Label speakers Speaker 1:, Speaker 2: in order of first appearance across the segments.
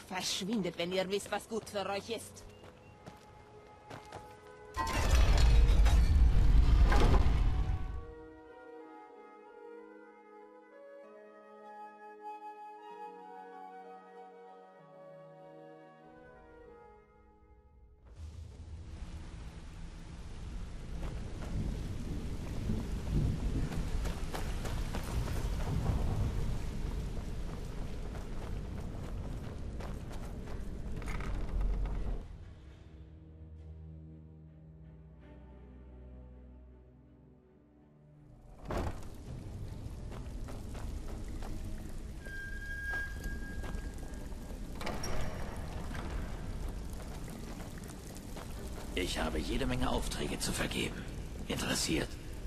Speaker 1: Verschwindet, wenn ihr wisst, was gut für euch ist.
Speaker 2: Ich habe jede Menge Aufträge zu vergeben. Interessiert?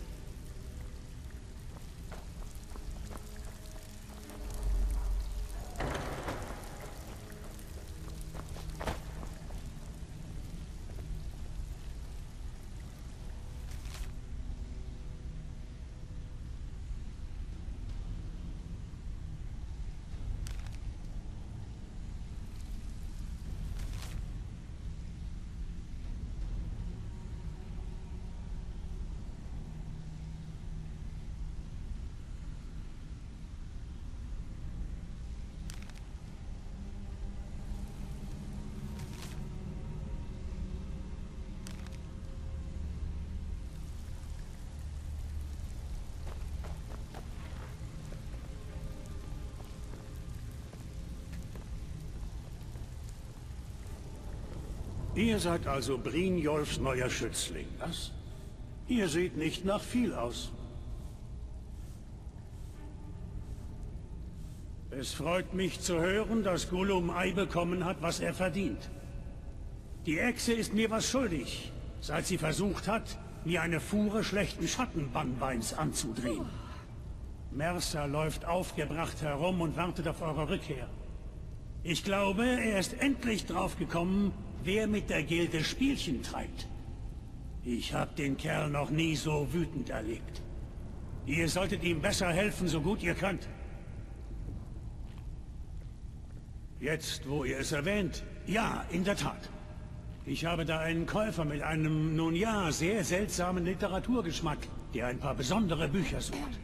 Speaker 3: Ihr seid also Brynjolfs neuer Schützling, was? Ihr seht nicht nach viel aus. Es freut mich zu hören, dass Gollum Ei bekommen hat, was er verdient. Die Echse ist mir was schuldig, seit sie versucht hat, mir eine Fuhre schlechten Schattenbannbeins anzudrehen. Mercer läuft aufgebracht herum und wartet auf eure Rückkehr. Ich glaube, er ist endlich draufgekommen, wer mit der Gilde Spielchen treibt. Ich habe den Kerl noch nie so wütend erlebt. Ihr solltet ihm besser helfen, so gut ihr könnt. Jetzt, wo ihr es erwähnt, ja, in der Tat. Ich habe da einen Käufer mit einem, nun ja, sehr seltsamen Literaturgeschmack, der ein paar besondere Bücher sucht.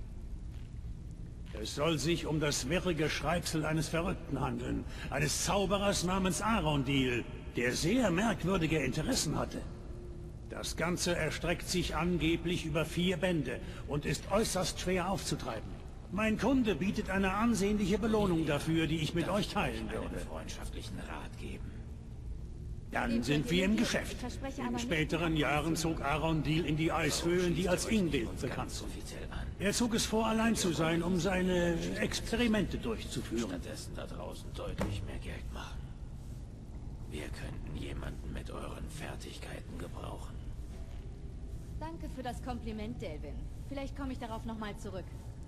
Speaker 3: Es soll sich um das wirrige Schreibsel eines Verrückten handeln, eines Zauberers namens Arondil, der sehr merkwürdige Interessen hatte. Das Ganze erstreckt sich angeblich über 4 Bände und ist äußerst schwer aufzutreiben. Mein Kunde bietet eine ansehnliche Belohnung dafür, die ich mit euch teilen würde.
Speaker 2: Einen freundschaftlichen Rat geben.
Speaker 3: Dann sind wir im Geschäft. In späteren Jahren zog Arondil in die Eishöhlen, die als Ingvild bekannt sind. Er zog es vor, allein zu sein, um seine Experimente durchzuführen.
Speaker 2: Stattdessen da draußen deutlich mehr Geld machen. Wir könnten jemanden mit euren Fertigkeiten gebrauchen.
Speaker 4: Danke für das Kompliment, Delvin. Vielleicht komme ich darauf nochmal zurück.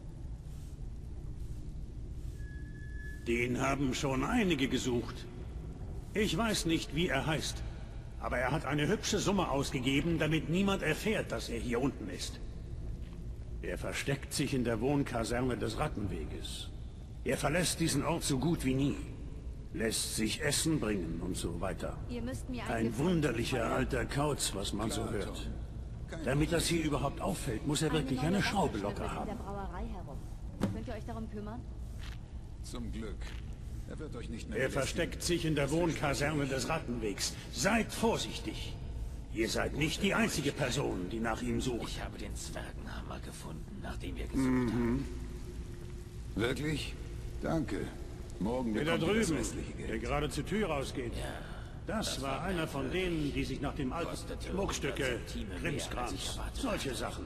Speaker 3: Den haben schon einige gesucht. Ich weiß nicht, wie er heißt, aber er hat eine hübsche Summe ausgegeben, damit niemand erfährt, dass er hier unten ist. Er versteckt sich in der Wohnkaserne des Rattenweges. Er verlässt diesen Ort so gut wie nie. Lässt sich Essen bringen und so weiter.
Speaker 4: Ihr müsst mir
Speaker 3: Ein wunderlicher alter Kauz, was man so hört. Damit das hier überhaupt auffällt, muss er wirklich eine Schraube locker haben.
Speaker 4: In der Brauerei herum. Könnt ihr euch darum kümmern?
Speaker 5: Zum Glück. Er wird euch nicht mehr...
Speaker 3: Er versteckt sich in der Wohnkaserne des Rattenwegs. Seid vorsichtig. Ihr seid nicht die einzige Person, die nach ihm sucht.
Speaker 2: Ich habe den Zwergenhammer gefunden, nachdem wir gesucht haben.
Speaker 5: Wirklich? Danke. Morgen
Speaker 3: Der da
Speaker 5: bekommt ihr das
Speaker 3: drüben,
Speaker 5: restliche
Speaker 3: der
Speaker 5: Geld.
Speaker 3: gerade zur Tür rausgeht.
Speaker 2: Ja,
Speaker 3: Das war einer von denen, die sich nach dem alten
Speaker 2: Kostete
Speaker 3: Schmuckstücke,
Speaker 2: 100 Centime mehr, als ich
Speaker 3: Krimskrams,
Speaker 2: erwartet
Speaker 3: solche
Speaker 2: hatte.
Speaker 3: Sachen.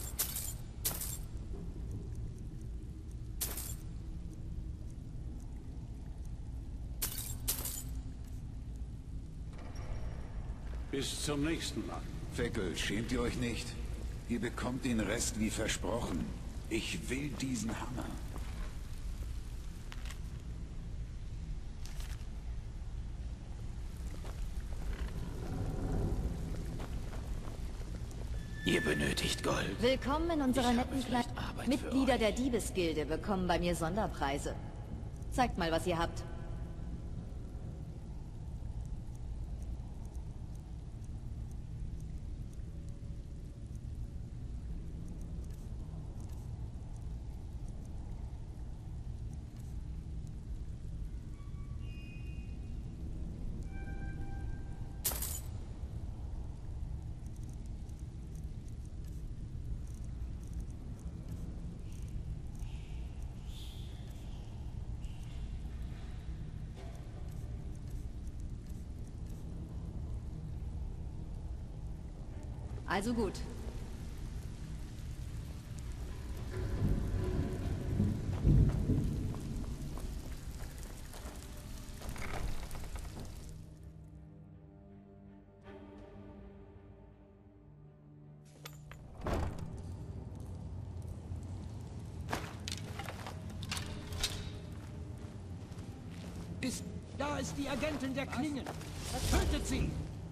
Speaker 3: Bis zum nächsten Mal.
Speaker 5: Feckel, schämt ihr euch nicht? Ihr bekommt den Rest wie versprochen. Ich will diesen Hammer.
Speaker 2: Ihr benötigt Gold.
Speaker 4: Willkommen in unserer
Speaker 2: Ich habe
Speaker 4: netten
Speaker 2: vielleicht
Speaker 4: kleinen...
Speaker 2: Arbeit für
Speaker 4: Mitglieder
Speaker 2: euch.
Speaker 4: der Diebesgilde bekommen bei mir Sonderpreise. Zeigt mal, was ihr habt. Also gut.
Speaker 2: Da ist die Agentin der Klingen. Tötet sie!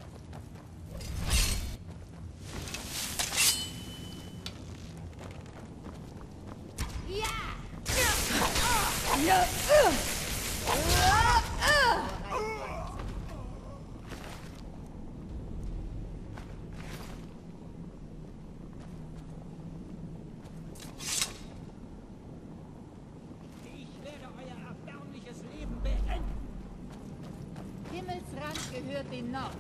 Speaker 2: Ich werde euer erbärmliches Leben beenden.
Speaker 4: Himmelsrand gehört dem Nord.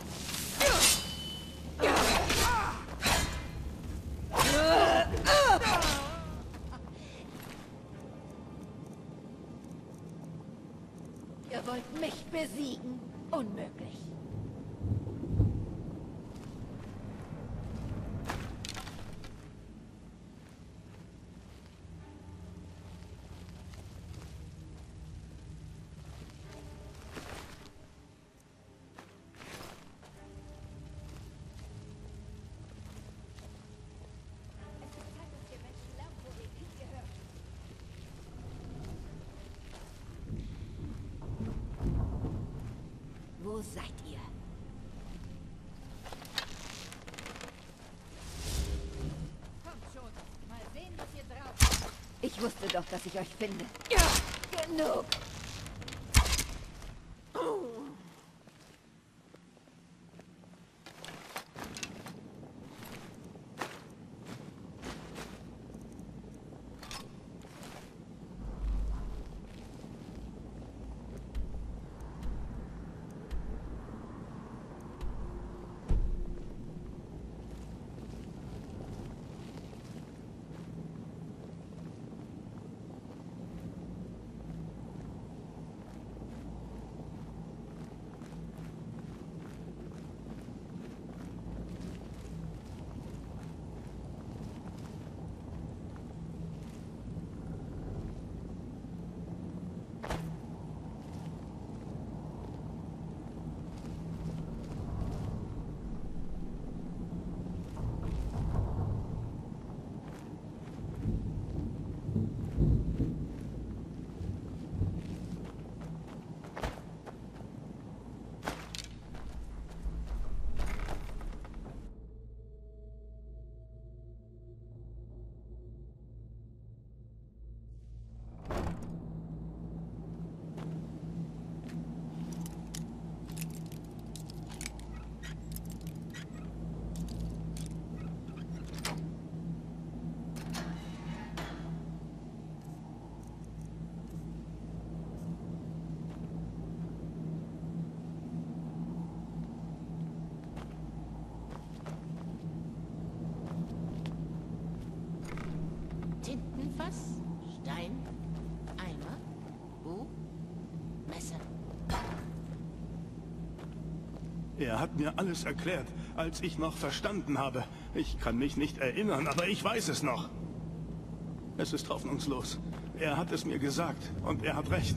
Speaker 1: Ihr wollt mich besiegen? Unmöglich. Wo seid ihr?
Speaker 4: Kommt schon. Mal sehen, was ihr drauf habt.
Speaker 1: Ich wusste doch, dass ich euch finde. Ja, genug.
Speaker 6: Tintenfass, Stein, Eimer, Buch, Messer.
Speaker 7: Er hat mir alles erklärt, als ich noch verstanden habe. Ich kann mich nicht erinnern, aber ich weiß es noch. Es ist hoffnungslos. Er hat es mir gesagt und er hat recht.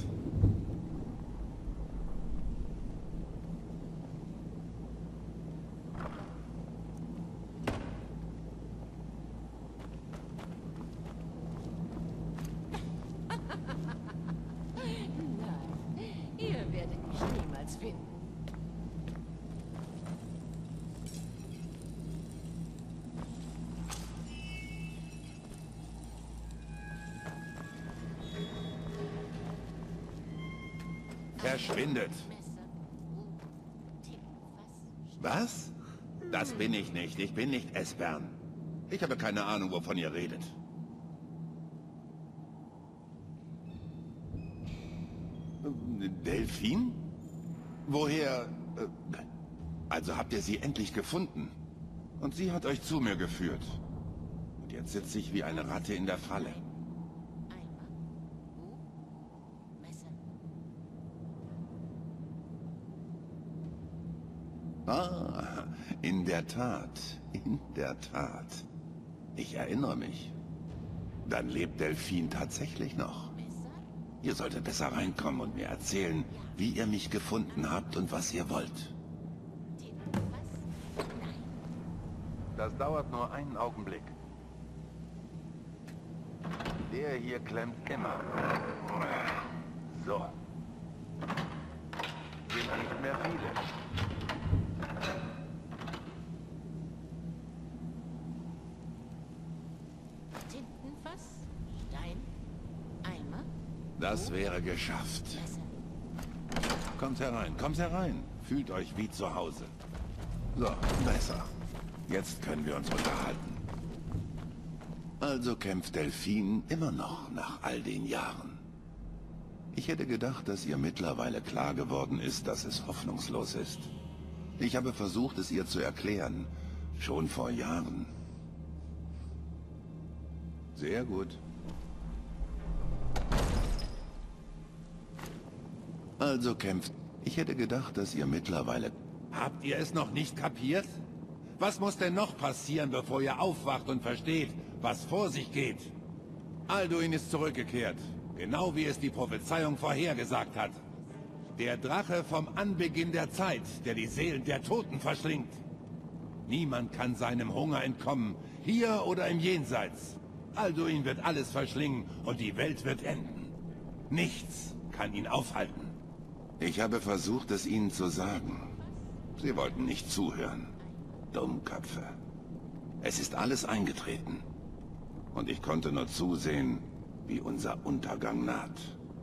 Speaker 6: Nein, ihr werdet mich niemals finden.
Speaker 8: Verschwindet.
Speaker 6: Messer, Buch, Tintenfass,
Speaker 8: Was? Das bin ich nicht. Ich bin nicht Esbern. Ich habe keine Ahnung, wovon ihr redet. Delphine? Woher... Also habt ihr sie endlich gefunden. Und sie hat euch zu mir geführt. Und jetzt sitze ich wie eine Ratte in der Falle.
Speaker 6: Eimer, Buch, Messer.
Speaker 8: Ah, In der Tat, in der Tat. Ich erinnere mich. Dann lebt Delphine tatsächlich noch. Ihr solltet besser reinkommen und mir erzählen, wie ihr mich gefunden habt und was ihr wollt. Das dauert nur einen Augenblick. Der hier klemmt immer. So. Sind nicht mehr viele.
Speaker 6: Tintenfass, Stein, Eimer,
Speaker 8: Das wäre geschafft. Kommt herein. Fühlt euch wie zu Hause. So, besser. Jetzt können wir uns unterhalten. Also kämpft Delphine immer noch nach all den Jahren. Ich hätte gedacht, dass ihr mittlerweile klar geworden ist, dass es hoffnungslos ist. Ich habe versucht, es ihr zu erklären. Schon vor Jahren. Sehr gut. Also kämpft. Ich hätte gedacht, dass ihr mittlerweile... Habt ihr es noch nicht kapiert? Was muss denn noch passieren, bevor ihr aufwacht und versteht, was vor sich geht? Alduin ist zurückgekehrt. Genau wie es die Prophezeiung vorhergesagt hat. Der Drache vom Anbeginn der Zeit, der die Seelen der Toten verschlingt. Niemand kann seinem Hunger entkommen, hier oder im Jenseits. Alduin wird alles verschlingen und die Welt wird enden. Nichts kann ihn aufhalten. Ich habe versucht, es ihnen zu sagen. Sie wollten nicht zuhören. Dummköpfe. Es ist alles eingetreten. Und ich konnte nur zusehen, wie unser Untergang naht.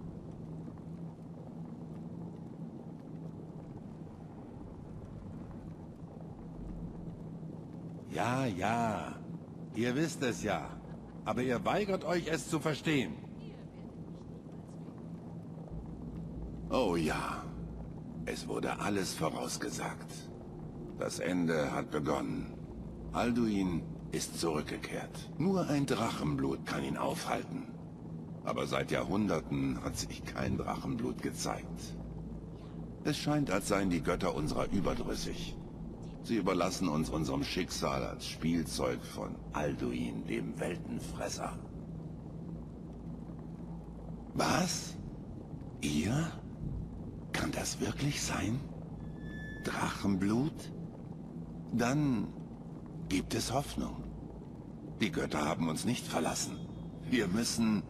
Speaker 8: Ja, ja. Ihr wisst es ja. Aber ihr weigert euch, es zu verstehen. Oh ja. Es wurde alles vorausgesagt. Das Ende hat begonnen. Alduin ist zurückgekehrt. Nur ein Drachenblut kann ihn aufhalten. Aber seit Jahrhunderten hat sich kein Drachenblut gezeigt. Es scheint, als seien die Götter unserer überdrüssig. Sie überlassen uns unserem Schicksal als Spielzeug von Alduin, dem Weltenfresser. Was? Ihr? Kann das wirklich sein? Drachenblut? Dann gibt es Hoffnung. Die Götter haben uns nicht verlassen. Wir müssen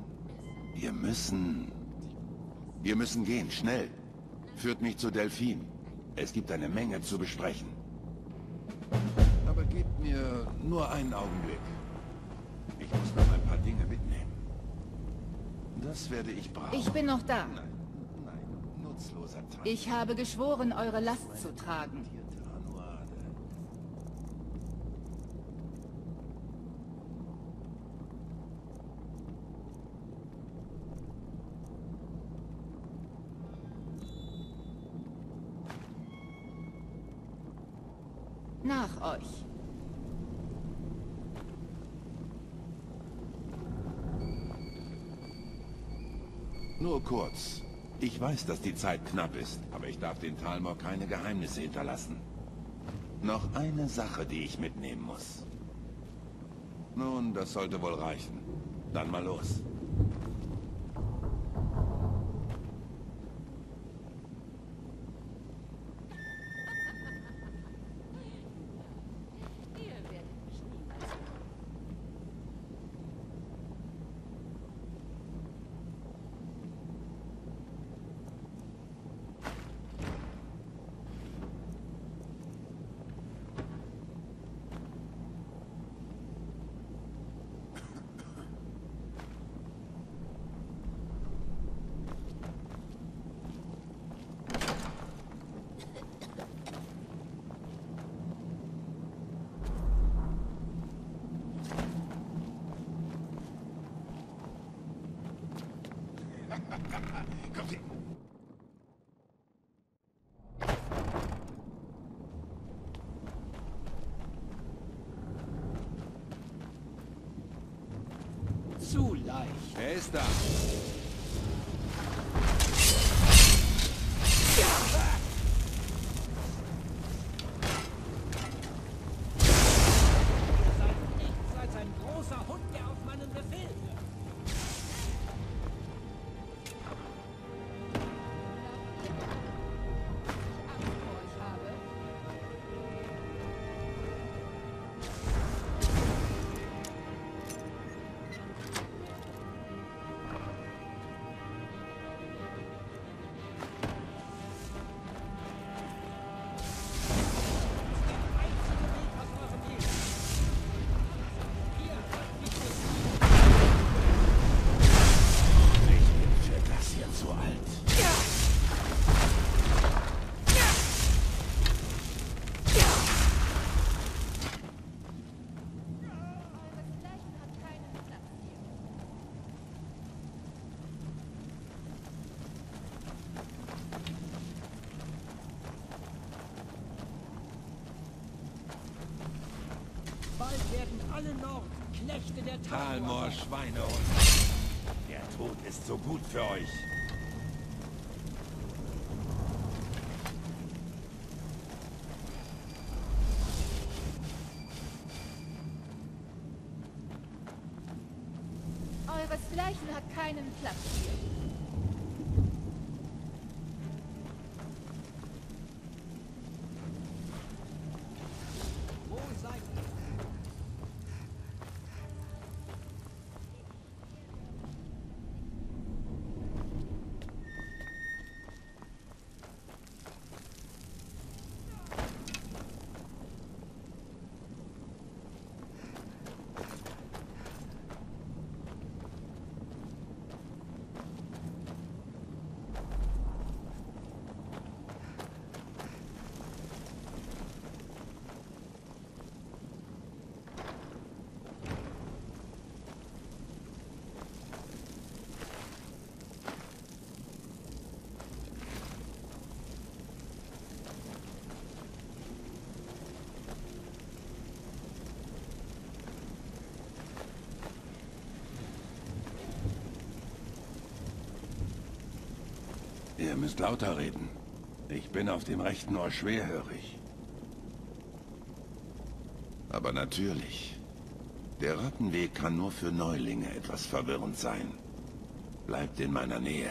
Speaker 8: gehen, schnell. Führt mich zu Delphine. Es gibt eine Menge zu besprechen. Aber gebt mir nur einen Augenblick. Ich muss noch ein paar Dinge mitnehmen. Das werde ich brauchen.
Speaker 4: Ich bin noch da.
Speaker 8: Nein, nutzloser Teil.
Speaker 4: Ich habe geschworen, eure Last zu tragen. Nach euch.
Speaker 8: Nur kurz. Ich weiß, dass die Zeit knapp ist, aber ich darf den Talmor keine Geheimnisse hinterlassen. Noch eine Sache, die ich mitnehmen muss. Nun, das sollte wohl reichen. Dann mal los. Kommt hin.
Speaker 2: Zu leicht.
Speaker 8: Wer ist da?
Speaker 9: alle Nord, Knechte der
Speaker 8: Talmor Schweinehund. Der Tod ist so gut für euch.
Speaker 4: Eures Leichen hat keinen Platz hier.
Speaker 9: Wo seid ihr?
Speaker 8: Ihr müsst lauter reden. Ich bin auf dem rechten Ohr schwerhörig. Aber natürlich. Der Rattenweg kann nur für Neulinge etwas verwirrend sein. Bleibt in meiner Nähe.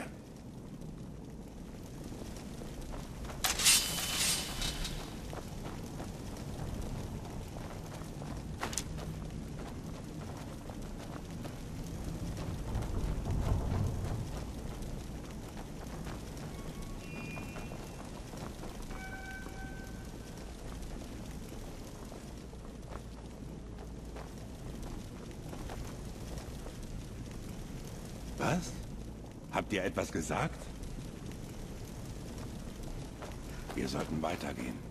Speaker 8: Was? Habt ihr etwas gesagt? Wir sollten weitergehen.